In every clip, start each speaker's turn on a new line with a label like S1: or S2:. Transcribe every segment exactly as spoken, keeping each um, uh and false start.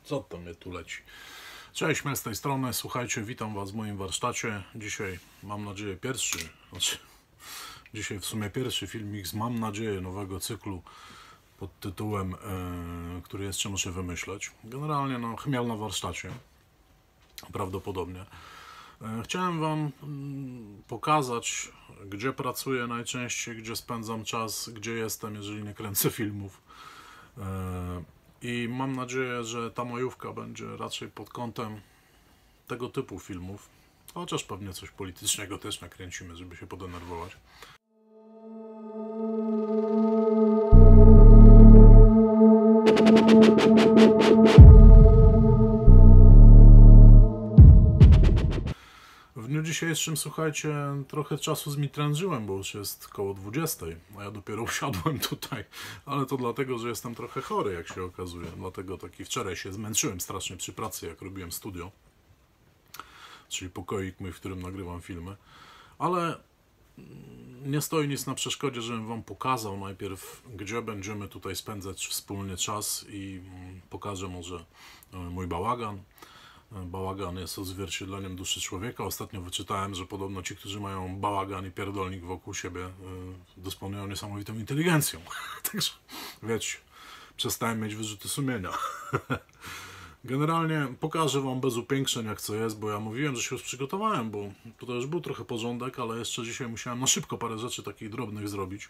S1: Co to mnie tu leci? Cześć, Mel z tej strony. Słuchajcie, witam Was w moim warsztacie. Dzisiaj, mam nadzieję, pierwszy, znaczy, dzisiaj w sumie pierwszy filmik z, mam nadzieję, nowego cyklu pod tytułem, yy, który jeszcze muszę wymyśleć. Generalnie, no, chmiel na warsztacie, prawdopodobnie. Yy, chciałem Wam yy, pokazać, gdzie pracuję najczęściej, gdzie spędzam czas, gdzie jestem, jeżeli nie kręcę filmów. Yy, I mam nadzieję, że ta majówka będzie raczej pod kątem tego typu filmów, chociaż pewnie coś politycznego też nakręcimy, żeby się podenerwować. W dniu dzisiejszym, słuchajcie, trochę czasu zmitrężyłem, bo już jest koło dwudziestej, a ja dopiero usiadłem tutaj, ale to dlatego, że jestem trochę chory, jak się okazuje, dlatego taki wczoraj się zmęczyłem strasznie przy pracy, jak robiłem studio, czyli pokoik mój, w którym nagrywam filmy, ale nie stoi nic na przeszkodzie, żebym Wam pokazał najpierw, gdzie będziemy tutaj spędzać wspólnie czas i pokażę może mój bałagan. Bałagan jest odzwierciedleniem duszy człowieka. Ostatnio wyczytałem, że podobno ci, którzy mają bałagan i pierdolnik wokół siebie, dysponują niesamowitą inteligencją. Także wiecie, przestałem mieć wyrzuty sumienia. Generalnie pokażę Wam bez upiększeń, jak co jest, bo ja mówiłem, że się już przygotowałem, bo tutaj już był trochę porządek, ale jeszcze dzisiaj musiałem na szybko parę rzeczy takich drobnych zrobić.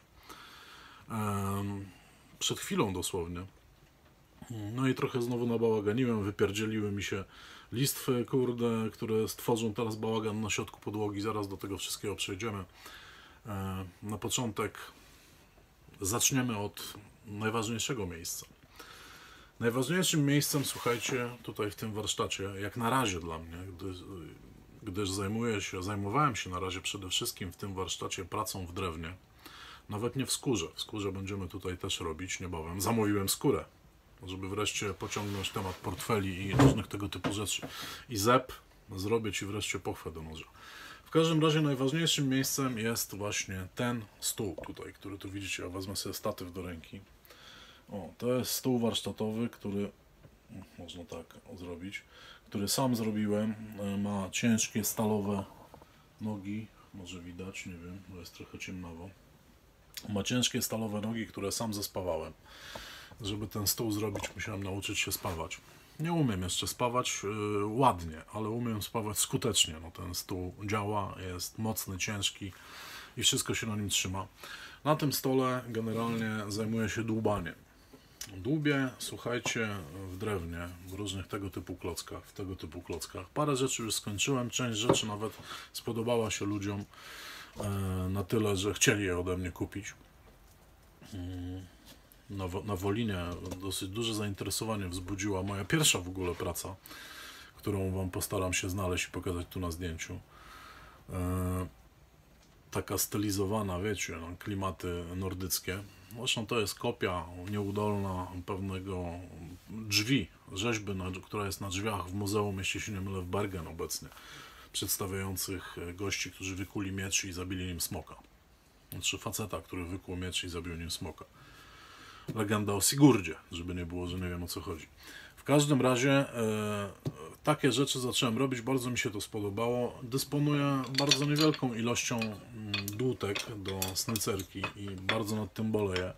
S1: Przed chwilą dosłownie. No i trochę znowu nabałaganiłem, wypierdzieliły mi się listwy, kurde, które stworzą teraz bałagan na środku podłogi. Zaraz do tego wszystkiego przejdziemy. Na początek zaczniemy od najważniejszego miejsca. Najważniejszym miejscem, słuchajcie, tutaj w tym warsztacie, jak na razie dla mnie, gdyż, gdyż zajmuję się, zajmowałem się na razie przede wszystkim w tym warsztacie pracą w drewnie. Nawet nie w skórze. W skórze będziemy tutaj też robić niebawem. Zamówiłem skórę, żeby wreszcie pociągnąć temat portfeli i różnych tego typu rzeczy. I zep zrobię Ci wreszcie pochwę do noża. W każdym razie najważniejszym miejscem jest właśnie ten stół tutaj, który tu widzicie. Ja wezmę sobie statyw do ręki. O, to jest stół warsztatowy, który można tak zrobić, który sam zrobiłem. Ma ciężkie stalowe nogi, może widać, nie wiem, bo jest trochę ciemnawo. Ma ciężkie stalowe nogi, które sam zespawałem. Żeby ten stół zrobić, musiałem nauczyć się spawać. Nie umiem jeszcze spawać yy, ładnie, ale umiem spawać skutecznie. No, ten stół działa, jest mocny, ciężki i wszystko się na nim trzyma. Na tym stole generalnie zajmuję się dłubaniem. Dłubię, słuchajcie, w drewnie, w różnych tego typu klockach, w tego typu klockach. Parę rzeczy już skończyłem, część rzeczy nawet spodobała się ludziom yy, na tyle, że chcieli je ode mnie kupić. Yy. Na, na Wolinie dosyć duże zainteresowanie wzbudziła moja pierwsza w ogóle praca, którą Wam postaram się znaleźć i pokazać tu na zdjęciu. E, taka stylizowana, wiecie, no, klimaty nordyckie. Zresztą to jest kopia nieudolna pewnego drzwi, rzeźby, na, która jest na drzwiach w muzeum, jeśli się nie mylę, w Bergen obecnie, przedstawiających gości, którzy wykuli miecz i zabili nim smoka. Znaczy faceta, który wykuł miecz i zabił nim smoka. Legenda o Sigurdzie, żeby nie było, że nie wiem, o co chodzi. W każdym razie e, takie rzeczy zacząłem robić, bardzo mi się to spodobało. Dysponuję bardzo niewielką ilością dłutek do snycerki i bardzo nad tym boleję.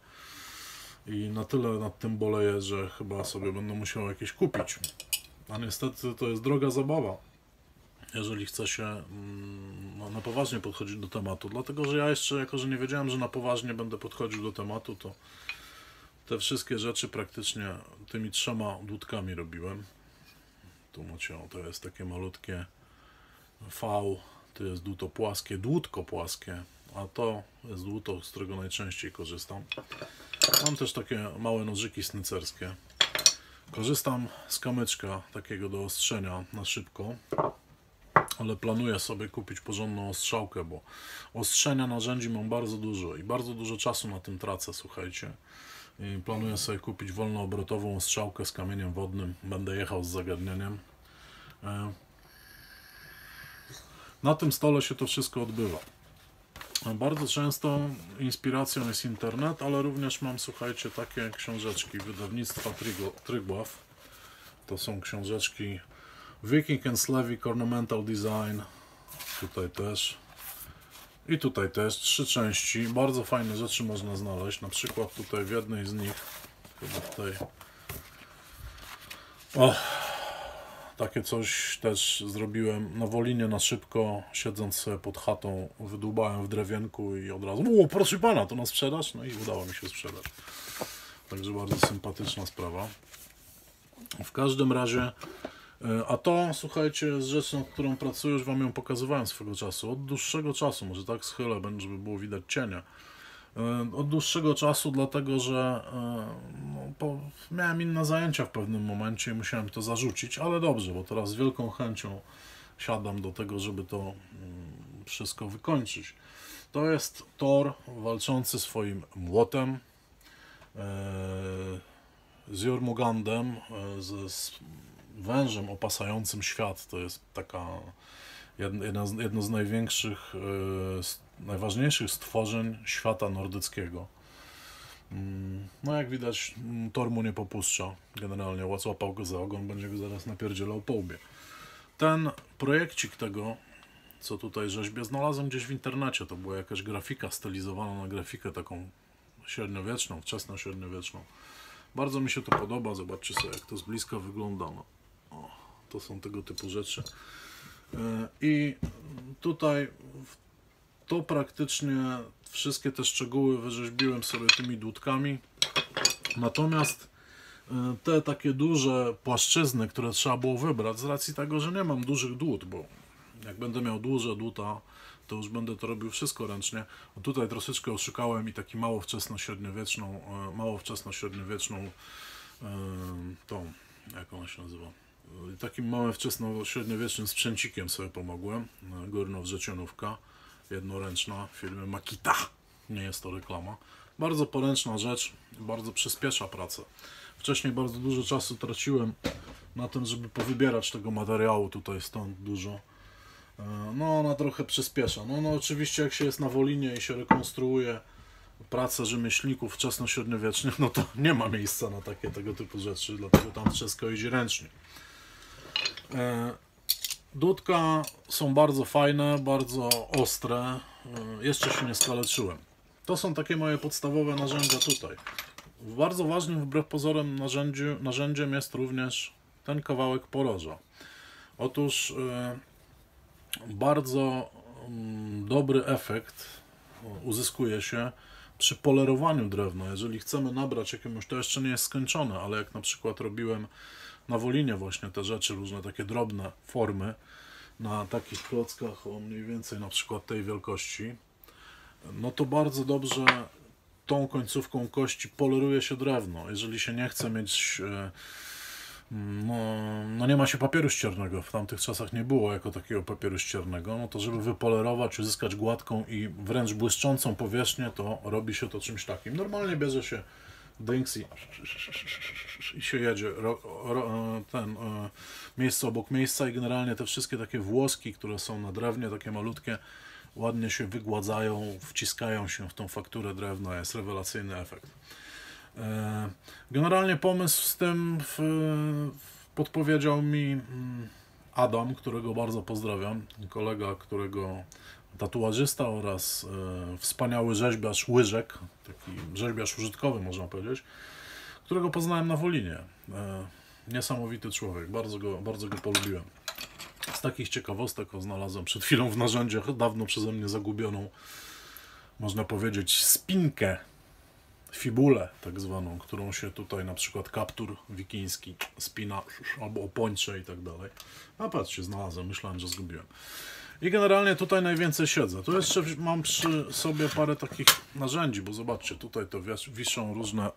S1: I na tyle nad tym boleję, że chyba sobie będę musiał jakieś kupić. A niestety to jest droga zabawa, jeżeli chce się no, na poważnie podchodzić do tematu. Dlatego, że ja jeszcze, jako że nie wiedziałem, że na poważnie będę podchodził do tematu, to te wszystkie rzeczy praktycznie tymi trzema dłutkami robiłem. Tu macie, o, to jest takie malutkie V, to jest dłuto płaskie, dłutko płaskie, a to jest dłuto, z którego najczęściej korzystam. Mam też takie małe nożyki snycerskie. Korzystam z kamyczka takiego do ostrzenia na szybko, ale planuję sobie kupić porządną ostrzałkę, bo ostrzenia narzędzi mam bardzo dużo i bardzo dużo czasu na tym tracę, słuchajcie. I planuję sobie kupić wolnoobrotową strzałkę z kamieniem wodnym. Będę jechał z zagadnieniem. Na tym stole się to wszystko odbywa. Bardzo często inspiracją jest internet, ale również mam, słuchajcie, takie książeczki wydawnictwa Trigław. to są książeczki Viking and Slavic Ornamental Design. Tutaj też. I tutaj też. Trzy części. Bardzo fajne rzeczy można znaleźć. Na przykład tutaj w jednej z nich. Chyba tutaj. O, takie coś też zrobiłem na Wolinie na szybko. Siedząc sobie pod chatą, wydłubałem w drewienku i od razu. O, proszę pana, to na sprzedaż? No i udało mi się sprzedać. Także bardzo sympatyczna sprawa. W każdym razie, a to, słuchajcie, jest rzecz, nad którą pracuję, już wam ją pokazywałem swego czasu. Od dłuższego czasu, może tak schylę, żeby było widać cienie. Od dłuższego czasu, dlatego że no, po, miałem inne zajęcia w pewnym momencie i musiałem to zarzucić, ale dobrze, bo teraz z wielką chęcią siadam do tego, żeby to wszystko wykończyć. To jest Thor walczący swoim młotem, z Jormungandem, z, z wężem opasającym świat. To jest taka jedna z, jedno z największych, najważniejszych stworzeń świata nordyckiego. No jak widać, Thor mu nie popuszcza. Generalnie złapał go za ogon, będzie go zaraz napierdzielał po łbie. Ten projekcik tego, co tutaj rzeźbię, znalazłem gdzieś w internecie. To była jakaś grafika stylizowana na grafikę taką średniowieczną, wczesnośredniowieczną. Bardzo mi się to podoba. Zobaczcie sobie, jak to z bliska wygląda. No, o, to są tego typu rzeczy. I tutaj to praktycznie wszystkie te szczegóły wyrzeźbiłem sobie tymi dłutkami. Natomiast te takie duże płaszczyzny, które trzeba było wybrać, z racji tego, że nie mam dużych dłut, bo jak będę miał duże dłuta, to już będę to robił wszystko ręcznie. A tutaj troszeczkę oszukałem i taki mało wczesno-średniowieczną, mało wczesno-średniowieczną tą, jak ona się nazywa, takim małym wczesno-średniowiecznym sprzęcikiem sobie pomogłem. Górno-wrzecionówka, jednoręczna, w firmy Makita. Nie jest to reklama. Bardzo poręczna rzecz, bardzo przyspiesza pracę. Wcześniej bardzo dużo czasu traciłem na tym, żeby powybierać tego materiału, tutaj stąd dużo. No ona trochę przyspiesza. No, no oczywiście jak się jest na Wolinie i się rekonstruuje pracę rzemieślników wczesno-średniowiecznych, no to nie ma miejsca na takie tego typu rzeczy, dlatego tam wszystko idzie ręcznie. E, dudka są bardzo fajne, bardzo ostre. E, jeszcze się nie skaleczyłem. To są takie moje podstawowe narzędzia tutaj. Bardzo ważnym wbrew pozorom narzędziu, narzędziem jest również ten kawałek poroża. Otóż e, bardzo dobry efekt uzyskuje się przy polerowaniu drewna. Jeżeli chcemy nabrać jakiemuś, to jeszcze nie jest skończone, ale jak na przykład robiłem na Wolinie właśnie te rzeczy, różne takie drobne formy na takich klockach o mniej więcej na przykład tej wielkości, no to bardzo dobrze tą końcówką kości poleruje się drewno. Jeżeli się nie chce mieć No, no nie ma się papieru ściernego, w tamtych czasach nie było jako takiego papieru ściernego, no to żeby wypolerować, uzyskać gładką i wręcz błyszczącą powierzchnię, to robi się to czymś takim. Normalnie bierze się dynks i, i się jedzie ro, ro, ten e, miejsce obok miejsca i generalnie te wszystkie takie włoski, które są na drewnie, takie malutkie, ładnie się wygładzają, wciskają się w tą fakturę drewna, jest rewelacyjny efekt. Generalnie pomysł z tym w, w podpowiedział mi Adam, którego bardzo pozdrawiam, kolega, którego tatuażysta oraz e, wspaniały rzeźbiarz łyżek, taki rzeźbiarz użytkowy można powiedzieć, którego poznałem na Wolinie. E, niesamowity człowiek, bardzo go, bardzo go polubiłem. Z takich ciekawostek o, znalazłem przed chwilą w narzędziach dawno przeze mnie zagubioną, można powiedzieć, spinkę, fibulę tak zwaną, którą się tutaj na przykład kaptur wikiński spina, albo opończe i tak dalej. A patrzcie, znalazłem, myślałem, że zgubiłem. I generalnie tutaj najwięcej siedzę. Tu jeszcze mam przy sobie parę takich narzędzi, bo zobaczcie, tutaj to wiszą różne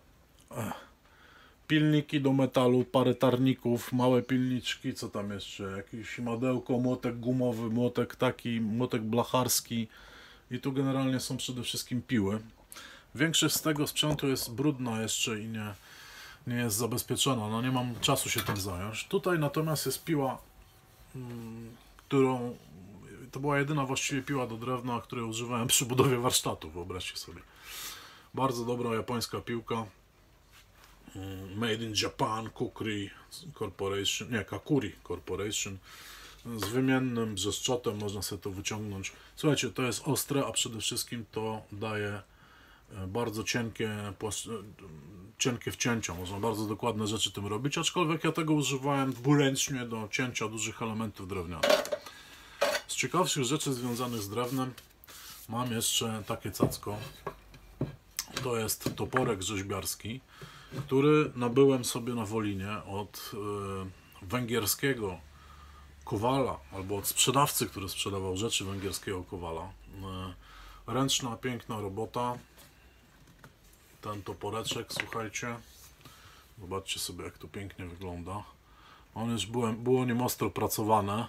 S1: pilniki do metalu, parę tarników, małe pilniczki, co tam jeszcze, jakiś madełko, młotek gumowy, młotek taki, młotek blacharski i tu generalnie są przede wszystkim piły. Większość z tego sprzętu jest brudna jeszcze i nie, nie jest zabezpieczona, no nie mam czasu się tym zająć. Tutaj natomiast jest piła, hmm, którą, to była jedyna właściwie piła do drewna, której używałem przy budowie warsztatu, wyobraźcie sobie. Bardzo dobra japońska piłka. Made in Japan Kukri Corporation, nie, Kakuri Corporation, z wymiennym brzeszczotem, można sobie to wyciągnąć. Słuchajcie, to jest ostre, a przede wszystkim to daje bardzo cienkie, cienkie wcięcia, można bardzo dokładne rzeczy tym robić, aczkolwiek ja tego używałem dwuręcznie do cięcia dużych elementów drewnianych. Z ciekawszych rzeczy związanych z drewnem mam jeszcze takie cacko. To jest toporek rzeźbiarski, który nabyłem sobie na Wolinie od y, węgierskiego kowala, albo od sprzedawcy, który sprzedawał rzeczy węgierskiego kowala. Y, ręczna, piękna robota. Ten toporeczek, słuchajcie, zobaczcie sobie, jak to pięknie wygląda. On już było, było nim ostro pracowane.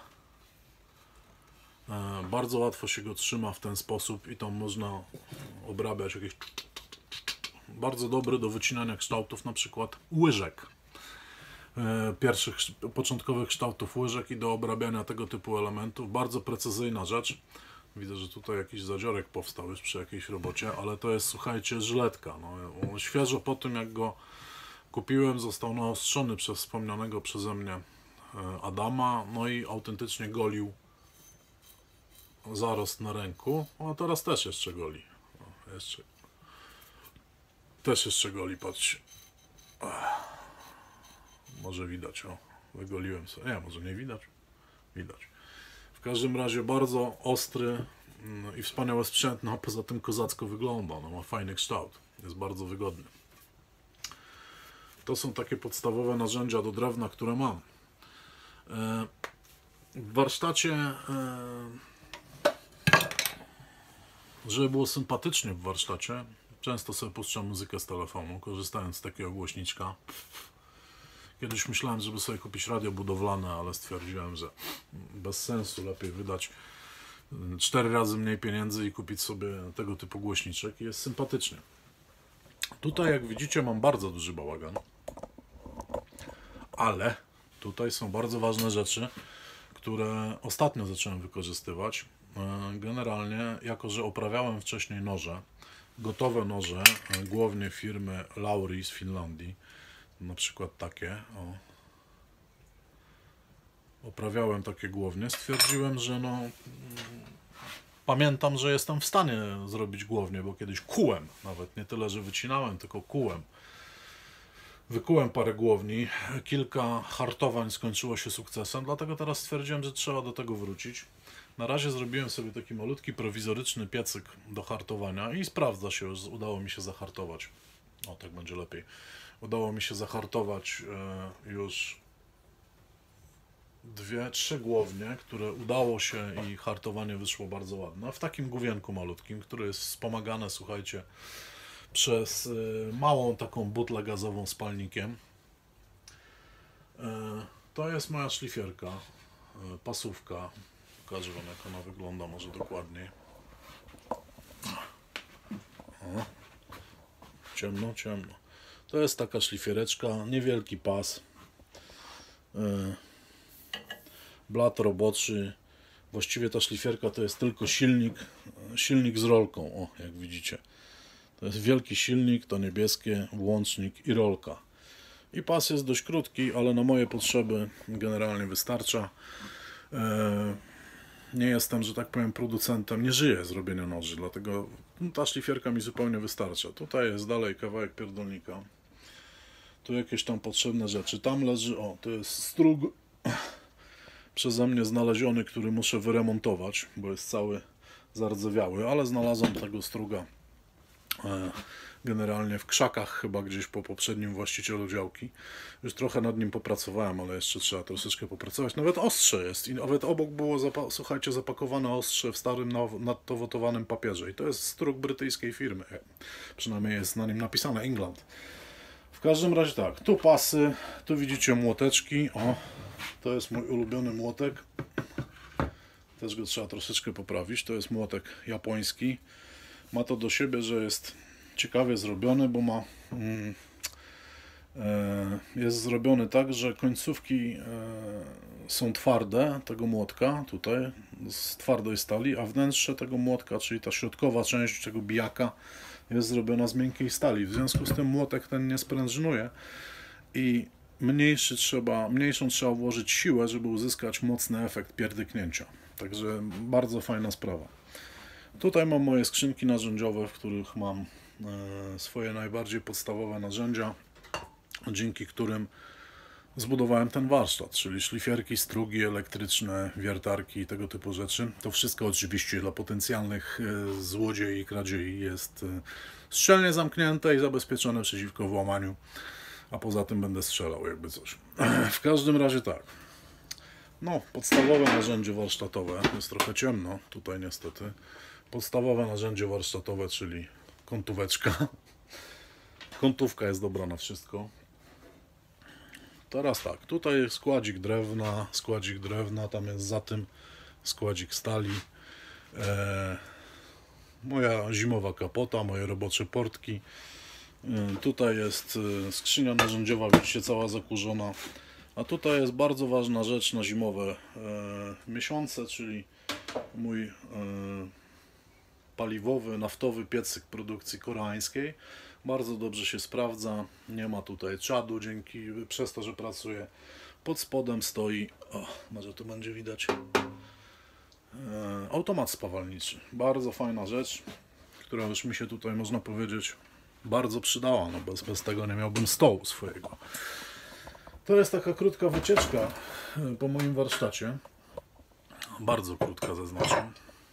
S1: E, bardzo łatwo się go trzyma w ten sposób i tam można obrabiać jakieś... Bardzo dobry do wycinania kształtów, na przykład łyżek. E, pierwszych, początkowych kształtów łyżek i do obrabiania tego typu elementów. Bardzo precyzyjna rzecz. Widzę, że tutaj jakiś zadziorek powstał już przy jakiejś robocie, ale to jest, słuchajcie, żyletka. No, świeżo po tym, jak go kupiłem, został naostrzony przez wspomnianego przeze mnie Adama, no i autentycznie golił zarost na ręku. A teraz też jeszcze goli. O, jeszcze. Też jeszcze goli, patrzcie. Może widać, o, wygoliłem sobie. Nie, może nie widać. Widać. W każdym razie bardzo ostry i wspaniały sprzęt, no a poza tym kozacko wygląda, no ma fajny kształt, jest bardzo wygodny. To są takie podstawowe narzędzia do drewna, które mam. W warsztacie, żeby było sympatycznie w warsztacie, często sobie puszczam muzykę z telefonu, korzystając z takiego głośniczka. Kiedyś myślałem, żeby sobie kupić radio budowlane, ale stwierdziłem, że bez sensu, lepiej wydać cztery razy mniej pieniędzy i kupić sobie tego typu głośniczek i jest sympatycznie. Tutaj, jak widzicie, mam bardzo duży bałagan, ale tutaj są bardzo ważne rzeczy, które ostatnio zacząłem wykorzystywać. Generalnie, jako że oprawiałem wcześniej noże, gotowe noże, głównie firmy Lauri z Finlandii, na przykład takie, o. Oprawiałem takie głownie, stwierdziłem, że no pamiętam, że jestem w stanie zrobić głownię, bo kiedyś kułem, nawet nie tyle, że wycinałem, tylko kułem. Wykułem parę głowni, kilka hartowań skończyło się sukcesem, dlatego teraz stwierdziłem, że trzeba do tego wrócić. Na razie zrobiłem sobie taki malutki, prowizoryczny piecyk do hartowania i sprawdza się, już udało mi się zahartować. O, tak będzie lepiej. Udało mi się zahartować e, już dwie, trzy głownie, które udało się i hartowanie wyszło bardzo ładne. W takim główienku malutkim, które jest wspomagane, słuchajcie, przez e, małą taką butlę gazową z palnikiem. E, to jest moja szlifierka, e, pasówka. Pokażę wam, jak ona wygląda może dokładniej. O, ciemno, ciemno. To jest taka szlifiereczka, niewielki pas. E, blat roboczy. Właściwie ta szlifierka to jest tylko silnik, silnik z rolką, o, jak widzicie. To jest wielki silnik, to niebieskie, włącznik i rolka. I pas jest dość krótki, ale na moje potrzeby generalnie wystarcza. E, nie jestem, że tak powiem, producentem, nie żyję z robienia noży, dlatego no, ta szlifierka mi zupełnie wystarcza. Tutaj jest dalej kawałek pierdolnika. Tu jakieś tam potrzebne rzeczy. Tam leży, o, to jest strug przeze mnie znaleziony, który muszę wyremontować, bo jest cały zardzewiały, ale znalazłem tego struga e, generalnie w krzakach, chyba gdzieś po poprzednim właścicielu działki. Już trochę nad nim popracowałem, ale jeszcze trzeba troszeczkę popracować. Nawet ostrze jest i nawet obok było, zapa słuchajcie, zapakowane ostrze w starym, nadtowotowanym papierze. I to jest strug brytyjskiej firmy. Przynajmniej jest na nim napisane England. W każdym razie tak, tu pasy, tu widzicie młoteczki. O, to jest mój ulubiony młotek. Też go trzeba troszeczkę poprawić. To jest młotek japoński. Ma to do siebie, że jest ciekawie zrobiony, bo ma mm, e, jest zrobiony tak, że końcówki e, są twarde tego młotka, tutaj z twardej stali, a wnętrze tego młotka, czyli ta środkowa część tego bijaka, jest zrobiona z miękkiej stali. W związku z tym młotek ten nie sprężynuje i mniejszy trzeba, mniejszą trzeba włożyć siłę, żeby uzyskać mocny efekt pierdyknięcia. Także bardzo fajna sprawa. Tutaj mam moje skrzynki narzędziowe, w których mam e, swoje najbardziej podstawowe narzędzia, dzięki którym zbudowałem ten warsztat, czyli szlifierki, strugi elektryczne, wiertarki i tego typu rzeczy. To wszystko oczywiście dla potencjalnych e, złodziei i kradziei jest e, szczelnie zamknięte i zabezpieczone przeciwko włamaniu, a poza tym będę strzelał jakby coś. W każdym razie tak. No, podstawowe narzędzie warsztatowe, jest trochę ciemno tutaj niestety. Podstawowe narzędzie warsztatowe, czyli kątóweczka. Kątówka jest dobra na wszystko. Teraz tak, tutaj jest składzik drewna, składzik drewna, tam jest za tym składzik stali. E, moja zimowa kapota, moje robocze portki. E, tutaj jest skrzynia narzędziowa, widzicie, cała zakurzona. A tutaj jest bardzo ważna rzecz na zimowe e, miesiące, czyli mój e, paliwowy, naftowy piecyk produkcji koreańskiej. Bardzo dobrze się sprawdza, nie ma tutaj czadu, dzięki, przez to, że pracuje. Pod spodem stoi, o, może tu będzie widać, e, automat spawalniczy. Bardzo fajna rzecz, która już mi się tutaj, można powiedzieć, bardzo przydała. No bez, bez tego nie miałbym stołu swojego. To jest taka krótka wycieczka po moim warsztacie. Bardzo krótka, zaznaczam.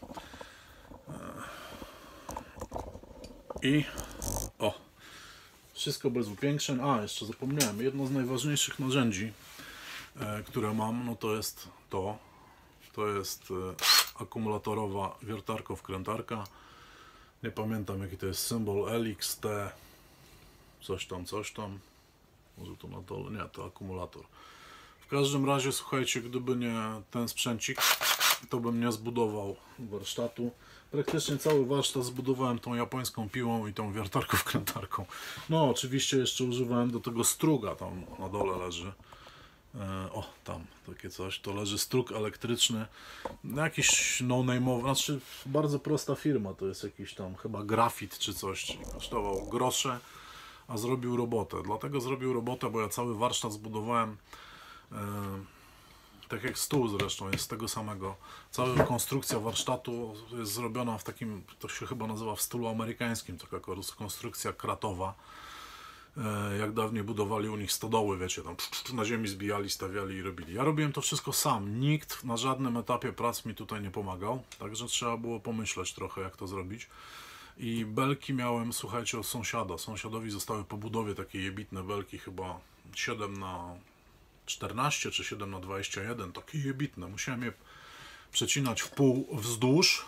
S1: I o, wszystko bez upiększeń. A, jeszcze zapomniałem, jedno z najważniejszych narzędzi, e, które mam, no to jest to. To jest e, akumulatorowa wiertarko-wkrętarka. Nie pamiętam, jaki to jest symbol, L X T, coś tam, coś tam. Może tu na dole, nie, to akumulator. W każdym razie, słuchajcie, gdyby nie ten sprzęcik, to bym nie zbudował warsztatu. Praktycznie cały warsztat zbudowałem tą japońską piłą i tą wiertarką-wkrętarką. No, oczywiście jeszcze używałem do tego struga, tam na dole leży. E, o, tam, takie coś. To leży strug elektryczny. Jakiś no-name'owy, znaczy bardzo prosta firma, to jest jakiś tam chyba grafit czy coś, czyli kosztował grosze, a zrobił robotę. Dlatego zrobił robotę, bo ja cały warsztat zbudowałem e, tak jak stół zresztą, jest z tego samego. Cała konstrukcja warsztatu jest zrobiona w takim, to się chyba nazywa w stylu amerykańskim, taka konstrukcja kratowa. E, jak dawniej budowali u nich stodoły, wiecie, tam na ziemi zbijali, stawiali i robili. Ja robiłem to wszystko sam. Nikt na żadnym etapie prac mi tutaj nie pomagał, także trzeba było pomyśleć trochę, jak to zrobić. I belki miałem, słuchajcie, od sąsiada. Sąsiadowi zostały po budowie takie jebitne belki, chyba siedem na czternaście czy siedem na dwadzieścia jeden, takie jebitne. Musiałem je przecinać w pół wzdłuż.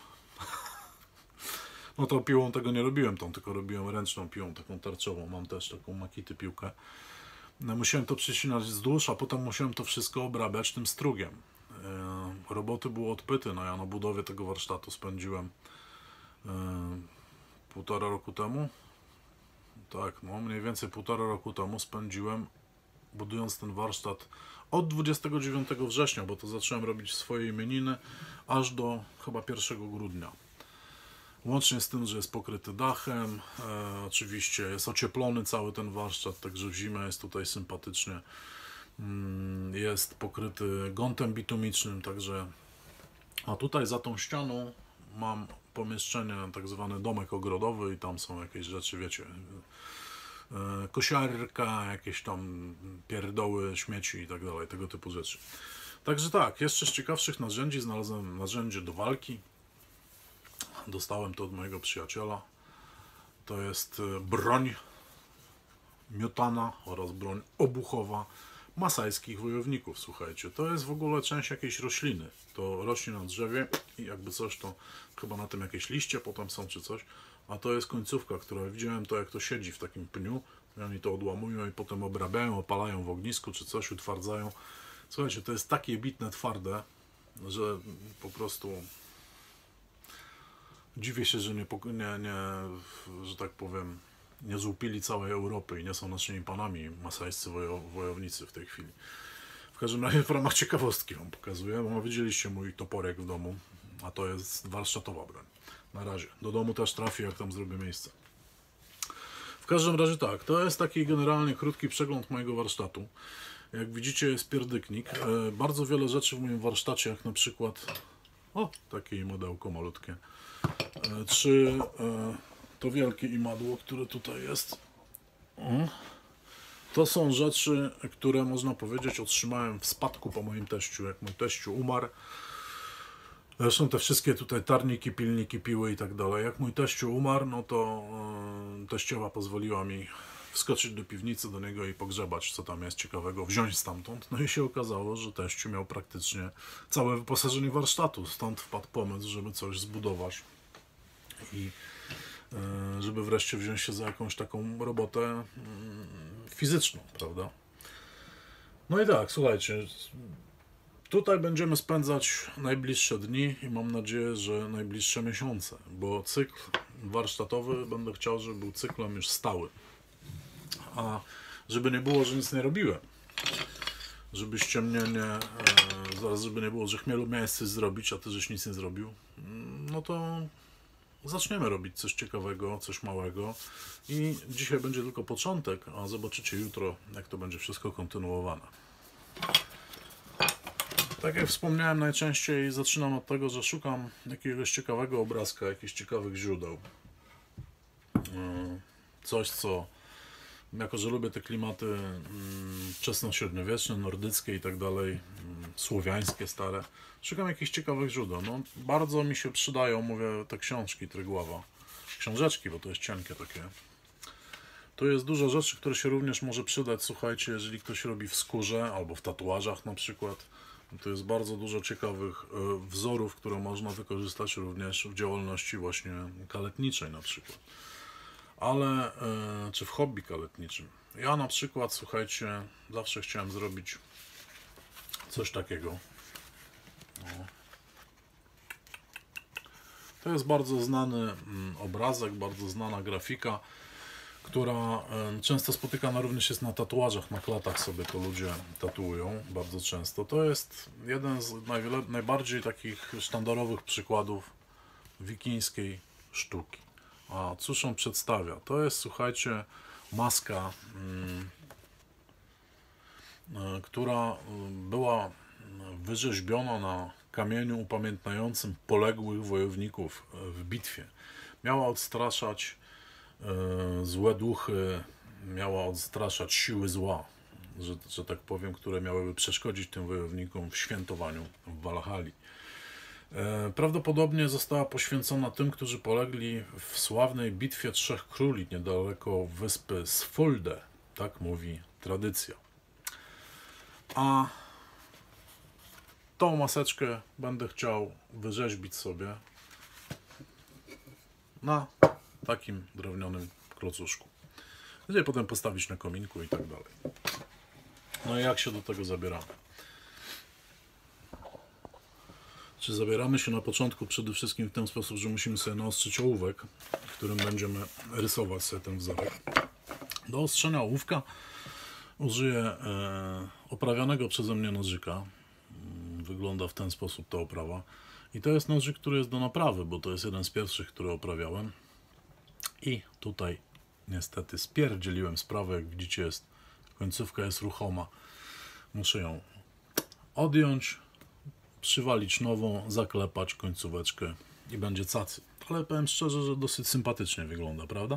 S1: No to piłą tego nie robiłem, tą tylko robiłem ręczną piłą, taką tarczową. Mam też taką Makity piłkę. No, musiałem to przecinać wzdłuż, a potem musiałem to wszystko obrabiać tym strugiem. E, roboty było odpyty, no ja na budowie tego warsztatu spędziłem e, półtora roku temu. Tak, no mniej więcej półtora roku temu spędziłem budując ten warsztat od dwudziestego dziewiątego września, bo to zacząłem robić w swojej imieniny, aż do chyba pierwszego grudnia. Łącznie z tym, że jest pokryty dachem, e, oczywiście jest ocieplony cały ten warsztat, także w zimę jest tutaj sympatycznie. Mm, jest pokryty gątem bitumicznym, także... A tutaj za tą ścianą mam pomieszczenie, tak zwany domek ogrodowy i tam są jakieś rzeczy, wiecie... kosiarka, jakieś tam pierdoły, śmieci i tak dalej, tego typu rzeczy. Także tak, jeszcze z ciekawszych narzędzi znalazłem narzędzie do walki. Dostałem to od mojego przyjaciela. To jest broń miotana oraz broń obuchowa masajskich wojowników, słuchajcie. To jest w ogóle część jakiejś rośliny. To rośnie na drzewie i jakby coś, to chyba na tym jakieś liście potem są czy coś. A to jest końcówka, która widziałem to, jak to siedzi w takim pniu. I oni to odłamują i potem obrabiają, opalają w ognisku czy coś, utwardzają. Słuchajcie, to jest takie bitne, twarde, że po prostu dziwię się, że nie, nie, nie że tak powiem, nie złupili całej Europy i nie są naszymi panami masajscy wojo, wojownicy w tej chwili. W każdym razie w ramach ciekawostki wam pokazuję, bo widzieliście mój toporek w domu, a to jest warsztatowa broń. Na razie. Do domu też trafię, jak tam zrobię miejsce. W każdym razie tak, to jest taki generalnie krótki przegląd mojego warsztatu. Jak widzicie, jest pierdyknik. E, bardzo wiele rzeczy w moim warsztacie, jak na przykład o, takie imadełko malutkie. E, czy e, to wielkie imadło, które tutaj jest. O. To są rzeczy, które można powiedzieć otrzymałem w spadku po moim teściu. Jak mój teściu umarł, zresztą te wszystkie tutaj tarniki, pilniki, piły i tak dalej. Jak mój teściu umarł, no to e, teściowa pozwoliła mi wskoczyć do piwnicy do niego i pogrzebać, co tam jest ciekawego, wziąć stamtąd. No i się okazało, że teściu miał praktycznie całe wyposażenie warsztatu. Stąd wpadł pomysł, żeby coś zbudować i e, żeby wreszcie wziąć się za jakąś taką robotę mm, fizyczną, prawda? No i tak, słuchajcie, tutaj będziemy spędzać najbliższe dni i mam nadzieję, że najbliższe miesiące, bo cykl warsztatowy będę chciał, żeby był cyklem już stałym. A żeby nie było, że nic nie robiłem, żebyście mnie nie, e, zaraz żeby nie było, że Chmielu miałeś coś zrobić, a ty żeś nic nie zrobił, no to zaczniemy robić coś ciekawego, coś małego i dzisiaj będzie tylko początek, a zobaczycie jutro, jak to będzie wszystko kontynuowane. Tak jak wspomniałem, najczęściej zaczynam od tego, że szukam jakiegoś ciekawego obrazka, jakichś ciekawych źródeł. Coś, co, jako że lubię te klimaty wczesnośredniowieczne, nordyckie i tak dalej, słowiańskie, stare, szukam jakichś ciekawych źródeł. No, bardzo mi się przydają, mówię, te książki Trygława. Książeczki, bo to jest cienkie takie. Tu jest dużo rzeczy, które się również może przydać, słuchajcie, jeżeli ktoś robi w skórze albo w tatuażach na przykład. To jest bardzo dużo ciekawych wzorów, które można wykorzystać również w działalności właśnie kaletniczej na przykład. Ale, czy w hobby kaletniczym. Ja na przykład, słuchajcie, zawsze chciałem zrobić coś takiego. O. To jest bardzo znany obrazek, bardzo znana grafika, która często spotykana również jest na tatuażach, na klatach sobie to ludzie tatuują bardzo często. To jest jeden z najbardziej takich sztandarowych przykładów wikińskiej sztuki. A cóż on przedstawia? To jest, słuchajcie, maska, yy, która była wyrzeźbiona na kamieniu upamiętniającym poległych wojowników w bitwie. Miała odstraszać złe duchy, miała odstraszać siły zła, że, że tak powiem, które miałyby przeszkodzić tym wojownikom w świętowaniu w Walhali. Prawdopodobnie została poświęcona tym, którzy polegli w sławnej bitwie Trzech Króli niedaleko wyspy Svolde, tak mówi tradycja. A tą maseczkę będę chciał wyrzeźbić sobie na takim drewnianym klocuszku, gdzie potem postawić na kominku i tak dalej. No i jak się do tego zabieramy? Czy zabieramy się na początku przede wszystkim w ten sposób, że musimy sobie naostrzyć ołówek, którym będziemy rysować sobie ten wzorek. Do ostrzenia ołówka użyję e, oprawianego przeze mnie nożyka. Wygląda w ten sposób ta oprawa. I to jest nożyk, który jest do naprawy, bo to jest jeden z pierwszych, który oprawiałem. I tutaj niestety spierdzieliłem sprawę, jak widzicie, jest, końcówka jest ruchoma. Muszę ją odjąć, przywalić nową, zaklepać końcóweczkę i będzie cacy. Ale powiem szczerze, że dosyć sympatycznie wygląda, prawda?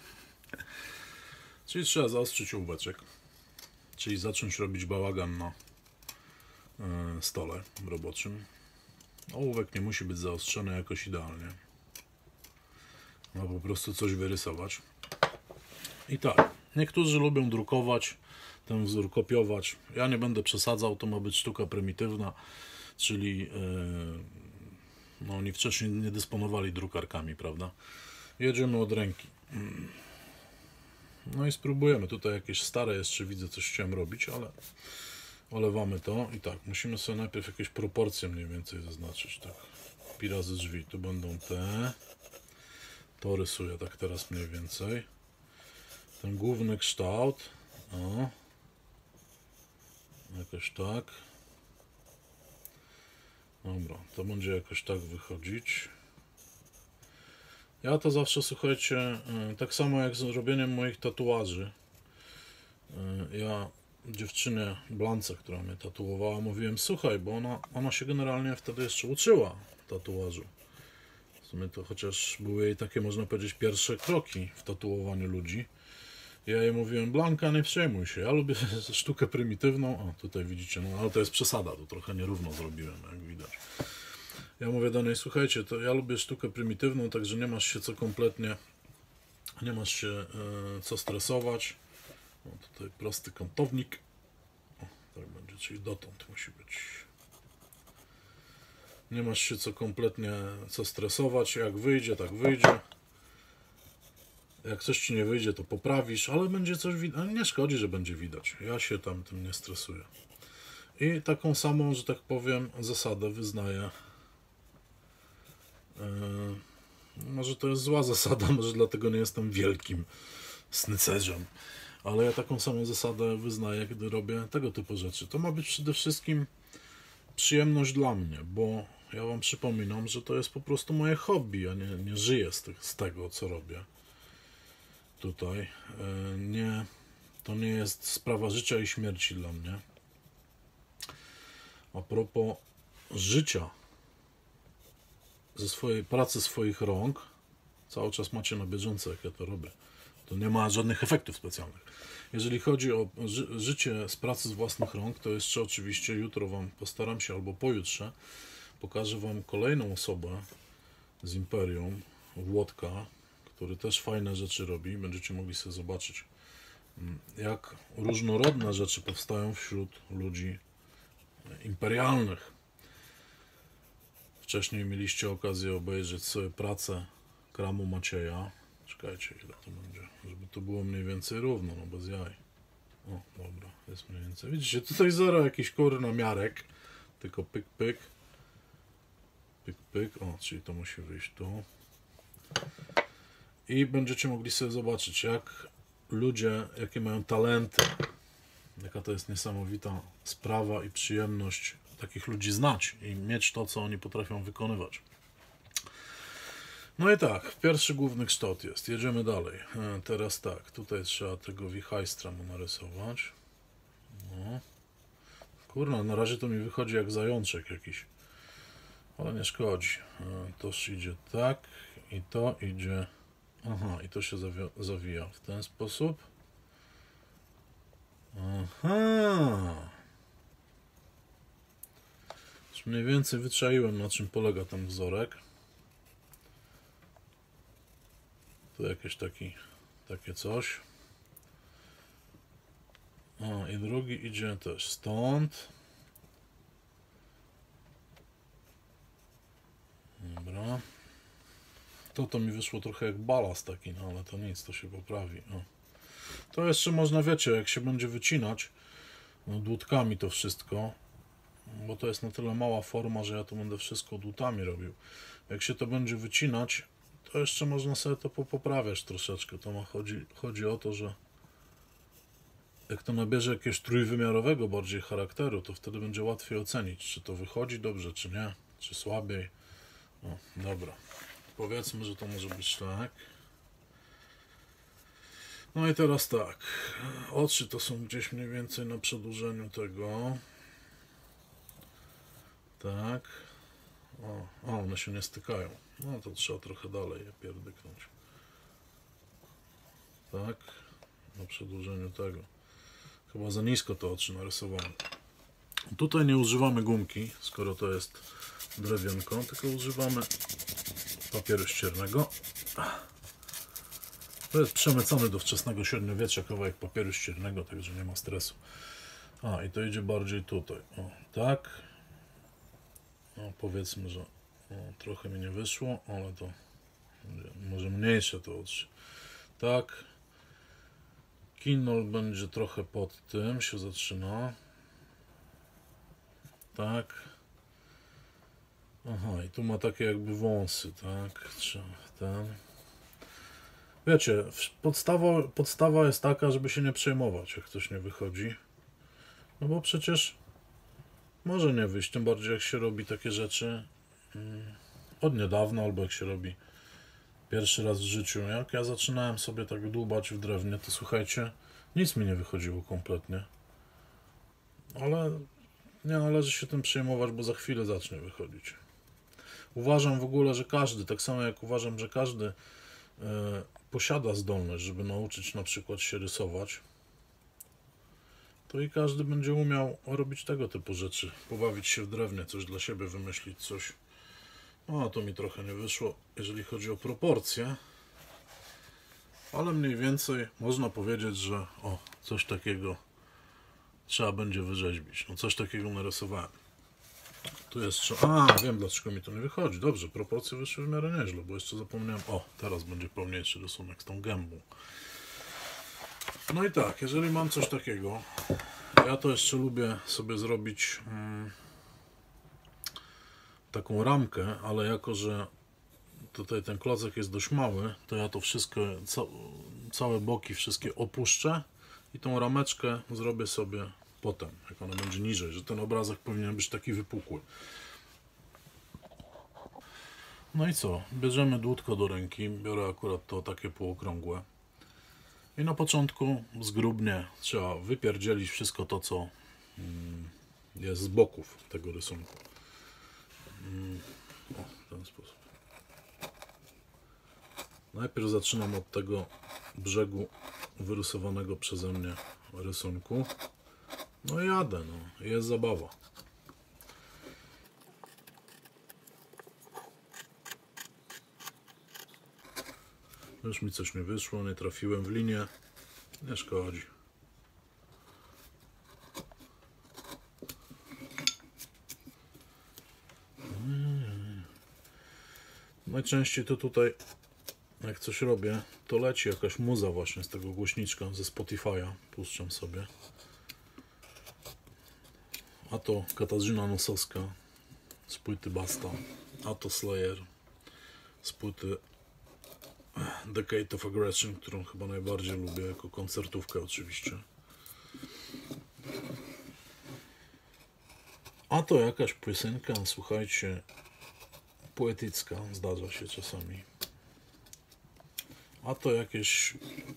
S1: Czyli trzeba zaostrzyć ołóweczek, czyli zacząć robić bałagan na yy, stole roboczym. Ołówek nie musi być zaostrzony jakoś idealnie. No po prostu coś wyrysować. I tak, niektórzy lubią drukować, ten wzór kopiować. Ja nie będę przesadzał, to ma być sztuka prymitywna, czyli yy, no oni wcześniej nie dysponowali drukarkami, prawda? Jedziemy od ręki. No i spróbujemy. Tutaj jakieś stare jeszcze widzę, coś chciałem robić, ale olewamy to. I tak, musimy sobie najpierw jakieś proporcje mniej więcej zaznaczyć. Tak, pi razy drzwi. Tu będą te. To rysuję tak teraz mniej więcej. Ten główny kształt. O. Jakoś tak. Dobra, to będzie jakoś tak wychodzić. Ja to zawsze, słuchajcie, y, tak samo jak z robieniem moich tatuaży. Y, Ja dziewczynie Blance, która mnie tatuowała, mówiłem, słuchaj, bo ona, ona się generalnie wtedy jeszcze uczyła tatuażu. W sumie to chociaż były jej takie, można powiedzieć, pierwsze kroki w tatuowaniu ludzi. Ja jej mówiłem, Blanka, nie przejmuj się, ja lubię sztukę prymitywną. O, tutaj widzicie, no ale to jest przesada, to trochę nierówno zrobiłem, jak widać. Ja mówię do niej, słuchajcie, to ja lubię sztukę prymitywną, także nie masz się co kompletnie, nie masz się e, co stresować. O, tutaj prosty kątownik. O, tak będzie, czyli dotąd musi być. Nie masz się co kompletnie co stresować, jak wyjdzie, tak wyjdzie. Jak coś ci nie wyjdzie, to poprawisz, ale będzie coś widać. Nie szkodzi, że będzie widać. Ja się tam tym nie stresuję. I taką samą, że tak powiem, zasadę wyznaję. Yy, może to jest zła zasada, może dlatego nie jestem wielkim snycerzem. Ale ja taką samą zasadę wyznaję, kiedy robię tego typu rzeczy. To ma być przede wszystkim przyjemność dla mnie, bo ja wam przypominam, że to jest po prostu moje hobby. Ja nie, nie żyję z, tych, z tego, co robię. Tutaj nie, to nie jest sprawa życia i śmierci dla mnie. A propos życia ze swojej pracy, swoich rąk, cały czas macie na bieżąco, jak ja to robię. To nie ma żadnych efektów specjalnych. Jeżeli chodzi o ży życie z pracy z własnych rąk, to jeszcze oczywiście jutro wam postaram się, albo pojutrze pokażę wam kolejną osobę z Imperium, Włodka, który też fajne rzeczy robi. Będziecie mogli sobie zobaczyć, jak różnorodne rzeczy powstają wśród ludzi imperialnych. Wcześniej mieliście okazję obejrzeć sobie pracę Kramu Macieja. Czekajcie, ile to będzie, żeby to było mniej więcej równo, no bez jaj. O, dobra, jest mniej więcej. Widzicie, tutaj zero jakiś kurna miarek, tylko pyk, pyk. Pyk, pyk. O, czyli to musi wyjść tu. I będziecie mogli sobie zobaczyć, jak ludzie, jakie mają talenty, jaka to jest niesamowita sprawa i przyjemność takich ludzi znać i mieć to, co oni potrafią wykonywać. No i tak, pierwszy główny kształt jest. Jedziemy dalej. E, teraz tak, tutaj trzeba tego wichajstra mu narysować. No. Kurna, na razie to mi wychodzi jak zajączek jakiś. Ale nie szkodzi. E, to idzie tak i to idzie... Aha, i to się zawija w ten sposób. Aha. Już mniej więcej wyczaiłem, na czym polega ten wzorek. Tu jakieś taki, takie coś. O, i drugi idzie też stąd. Dobra. To to mi wyszło trochę jak balast taki, no ale to nic, to się poprawi. O. To jeszcze można, wiecie, jak się będzie wycinać no, dłutkami to wszystko, bo to jest na tyle mała forma, że ja to będę wszystko dłutami robił. Jak się to będzie wycinać, to jeszcze można sobie to poprawiać troszeczkę. To ma chodzi, chodzi o to, że jak to nabierze jakiegoś trójwymiarowego bardziej charakteru, to wtedy będzie łatwiej ocenić, czy to wychodzi dobrze, czy nie, czy słabiej. O, dobra. Powiedzmy, że to może być tak. No i teraz tak. Oczy to są gdzieś mniej więcej na przedłużeniu tego. Tak. O, o, one się nie stykają. No to trzeba trochę dalej je pierdyknąć. Tak. Na przedłużeniu tego. Chyba za nisko to oczy narysowałem. Tutaj nie używamy gumki, skoro to jest drewienko, tylko używamy papieru ściernego. To jest przemycony do wczesnego średniowiecza kawałek papieru ściernego, także nie ma stresu. A, i to idzie bardziej tutaj. O, tak. No, powiedzmy, że o, trochę mi nie wyszło, ale to może mniejsze to oczy. Tak. Kinol będzie trochę pod tym, się zaczyna. Tak. Aha, i tu ma takie jakby wąsy, tak? Czy ten. Wiecie, podstawa, podstawa jest taka, żeby się nie przejmować, jak coś nie wychodzi. No bo przecież może nie wyjść, tym bardziej jak się robi takie rzeczy od niedawna, albo jak się robi Pierwszy raz w życiu. Jak ja zaczynałem sobie tak dłubać w drewnie, to słuchajcie, nic mi nie wychodziło kompletnie. Ale nie należy się tym przejmować, bo za chwilę zacznie wychodzić. Uważam w ogóle, że każdy, tak samo jak uważam, że każdy e, posiada zdolność, żeby nauczyć na przykład się rysować, to i każdy będzie umiał robić tego typu rzeczy. Pobawić się w drewnie, coś dla siebie wymyślić, coś. No, to mi trochę nie wyszło, jeżeli chodzi o proporcje. Ale mniej więcej można powiedzieć, że o, coś takiego trzeba będzie wyrzeźbić. No, coś takiego narysowałem. Tu jeszcze... A, wiem dlaczego mi to nie wychodzi. Dobrze, proporcje wyszły w miarę nieźle, bo jeszcze zapomniałem... O, teraz będzie pełniejszy rysunek z tą gębą. No i tak, jeżeli mam coś takiego, ja to jeszcze lubię sobie zrobić mm, taką ramkę, ale jako, że tutaj ten klocek jest dość mały, to ja to wszystko, ca całe boki wszystkie opuszczę i tą rameczkę zrobię sobie potem, jak ona będzie niżej, że ten obrazek powinien być taki wypukły. No i co? Bierzemy dłutko do ręki, biorę akurat to takie półokrągłe. I na początku zgrubnie trzeba wypierdzielić wszystko to, co jest z boków tego rysunku. O, w ten sposób. Najpierw zaczynam od tego brzegu wyrysowanego przeze mnie rysunku. No i jadę, no. Jest zabawa. Już mi coś nie wyszło, nie trafiłem w linię. Nie szkodzi. Najczęściej to tutaj, jak coś robię, to leci jakaś muza właśnie z tego głośniczka, ze Spotify'a. Puszczam sobie. A to Katarzyna Nosowska z płyty Basta. A to Slayer z płyty Decade of Aggression, którą chyba najbardziej lubię, jako koncertówkę oczywiście. A to jakaś piosenka, słuchajcie, poetycka, zdarza się czasami. A to jakieś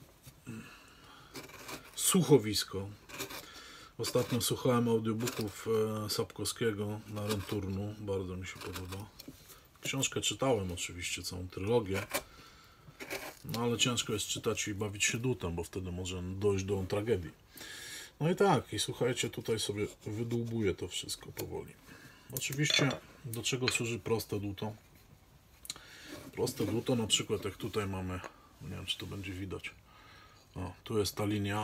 S1: słuchowisko. Ostatnio słuchałem audiobooków Sapkowskiego na Renturnu, bardzo mi się podoba. Książkę czytałem oczywiście, całą trylogię. No ale ciężko jest czytać i bawić się dutem, bo wtedy może dojść do tragedii. No i tak, i słuchajcie, tutaj sobie wydłubuję to wszystko powoli. Oczywiście, do czego służy proste dłuto? Proste dłuto, na przykład jak tutaj mamy, nie wiem czy to będzie widać. O, tu jest ta linia,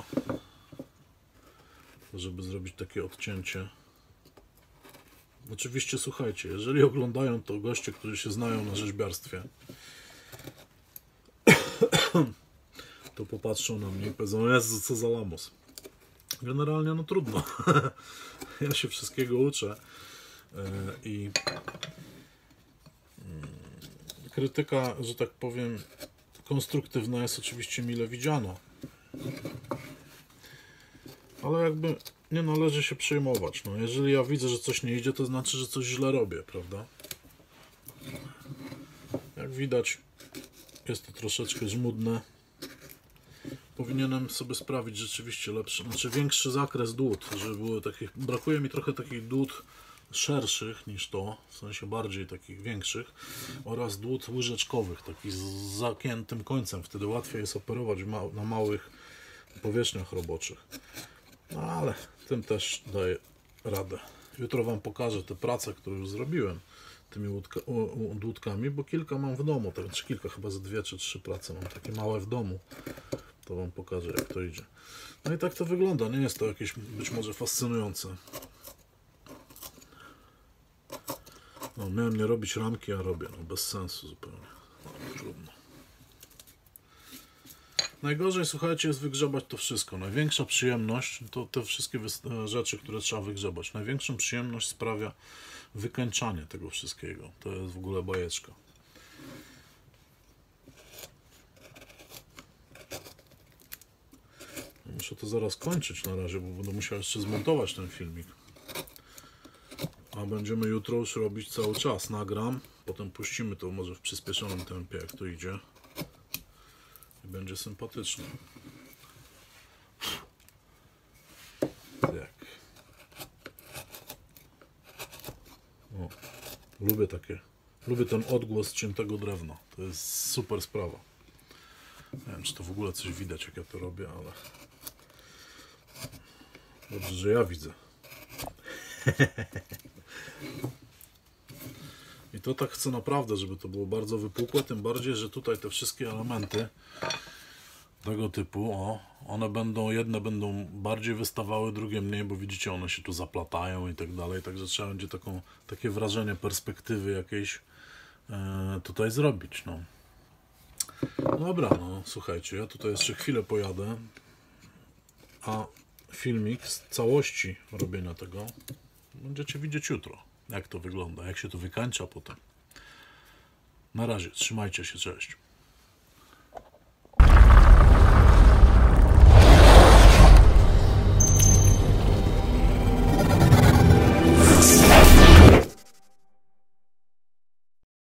S1: żeby zrobić takie odcięcie. Oczywiście, słuchajcie, jeżeli oglądają to goście, którzy się znają na rzeźbiarstwie, to popatrzą na mnie i powiedzą, Jezu, co za lamus. Generalnie no trudno. Ja się wszystkiego uczę i krytyka, że tak powiem, konstruktywna jest oczywiście mile widziana. Ale jakby nie należy się przejmować. No, jeżeli ja widzę, że coś nie idzie, to znaczy, że coś źle robię, prawda? Jak widać, jest to troszeczkę żmudne. Powinienem sobie sprawić rzeczywiście lepszy, znaczy większy zakres dłut, żeby były takich, brakuje mi trochę takich dłut szerszych niż to, w sensie bardziej takich większych, oraz dłut łyżeczkowych, takich z zagiętym końcem, wtedy łatwiej jest operować ma na małych powierzchniach roboczych. No ale tym też daję radę. Jutro Wam pokażę te prace, które już zrobiłem tymi dłutkami, bo kilka mam w domu, tak, czy kilka, chyba ze dwie czy trzy prace mam takie małe w domu. To Wam pokażę, jak to idzie. No i tak to wygląda. Nie jest to jakieś być może fascynujące. No, miałem nie robić ramki, a robię. No, bez sensu zupełnie. No, trudno. Najgorzej, słuchajcie, jest wygrzebać to wszystko. Największa przyjemność to te wszystkie rzeczy, które trzeba wygrzebać. Największą przyjemność sprawia wykańczanie tego wszystkiego. To jest w ogóle bajeczka. Muszę to zaraz kończyć na razie, bo będę musiał jeszcze zmontować ten filmik. A będziemy jutro już robić cały czas. Nagram, potem puścimy to może w przyspieszonym tempie, jak to idzie. I będzie sympatycznie. Tak. O, lubię takie. Lubię ten odgłos ciętego drewna. To jest super sprawa. Nie wiem, czy to w ogóle coś widać, jak ja to robię, ale dobrze, że ja widzę. I to tak chcę naprawdę, żeby to było bardzo wypukłe, tym bardziej, że tutaj te wszystkie elementy tego typu, o, one będą, jedne będą bardziej wystawały, drugie mniej, bo widzicie, one się tu zaplatają i tak dalej, także trzeba będzie taką, takie wrażenie perspektywy jakiejś e, tutaj zrobić, no. Dobra, no słuchajcie, ja tutaj jeszcze chwilę pojadę, a filmik z całości robienia tego będziecie widzieć jutro, jak to wygląda, jak się to wykańcza potem. Na razie, trzymajcie się, cześć.